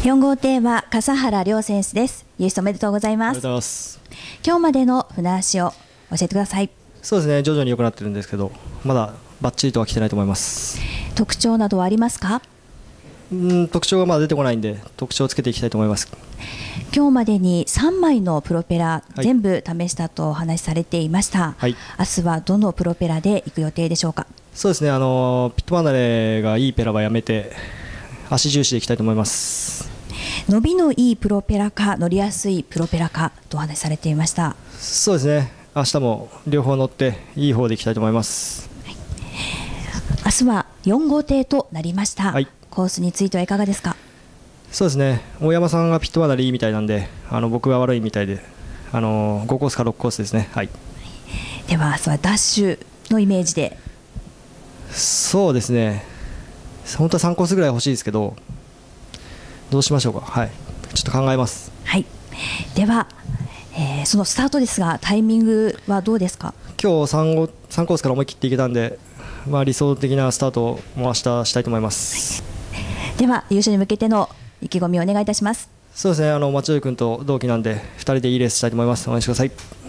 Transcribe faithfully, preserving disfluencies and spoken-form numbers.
よん号艇は笠原遼選手です。優勝おめでとうございます。 ありがとうございます。 今日までの船足を教えてください。 そうですね、徐々に良くなってるんですけど、まだバッチリとは来てないと思います。 特徴などはありますか？ うん特徴がまだ出てこないんで、特徴をつけていきたいと思います。 今日までにさんまいのプロペラ、 はい、 全部試したとお話しされていました、 はい、 明日はどのプロペラで行く予定でしょうか？ そうですね、あのピット離れがいいペラはやめて足重視でいきたいと思います。 伸びのいいプロペラか乗りやすいプロペラかとお話しされていました。 そうですね、明日も両方乗っていい方でいきたいと思います。 はい、明日はよん号艇となりました、 はい、 コースについてはいかがですか？ そうですね、大山さんがピット離れいいみたいなんで、あの僕が悪いみたいで、あのごコースかろくコースですね。はい、 では明日はダッシュのイメージで。 そうですね、本当はさんコースぐらい欲しいですけど、どうしましょうか。はい、ちょっと考えます。 はい、では、えー、そのスタートですがタイミングはどうですか？ 今日 3, 号さんコースから思い切っていけたんで、まあ、理想的なスタートをもう明日したいと思います。 はい、では優勝に向けての意気込みをお願いいたします。 そうですね、あの町尾君と同期なんでふたりでいいレースしたいと思います。応援してください。